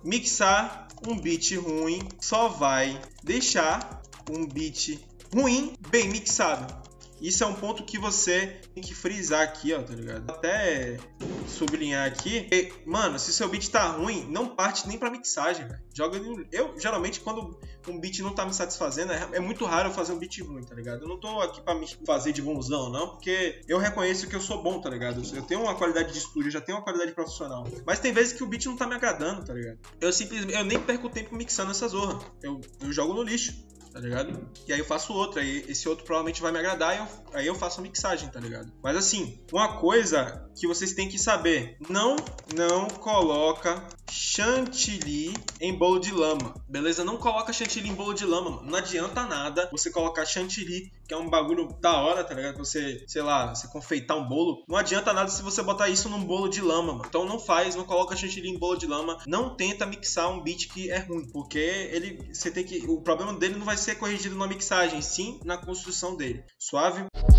Mixar um beat ruim só vai deixar um beat ruim bem mixado. Isso é um ponto que você tem que frisar aqui, ó, tá ligado? Até sublinhar aqui. E, mano, se seu beat tá ruim, não parte nem pra mixagem, velho. Eu, geralmente, quando um beat não tá me satisfazendo, é muito raro eu fazer um beat ruim, tá ligado? Eu não tô aqui pra me fazer de bonzão, não, porque eu reconheço que eu sou bom, tá ligado? Eu tenho uma qualidade de estúdio, eu já tenho uma qualidade profissional. Mas tem vezes que o beat não tá me agradando, tá ligado? Eu nem perco tempo mixando essa zorra. Eu jogo no lixo. Tá ligado? E aí eu faço outro, aí esse outro provavelmente vai me agradar e aí eu faço a mixagem, tá ligado? Mas assim, uma coisa que vocês têm que saber, não coloca chantilly em bolo de lama, beleza? Não coloca chantilly em bolo de lama, mano. Não adianta nada você colocar chantilly, que é um bagulho da hora, tá ligado? Você, sei lá, você confeitar um bolo, não adianta nada se você botar isso num bolo de lama, mano. Então não coloca chantilly em bolo de lama, não tenta mixar um beat que é ruim, porque o problema dele não vai ser corrigido na mixagem, sim na construção dele. Suave?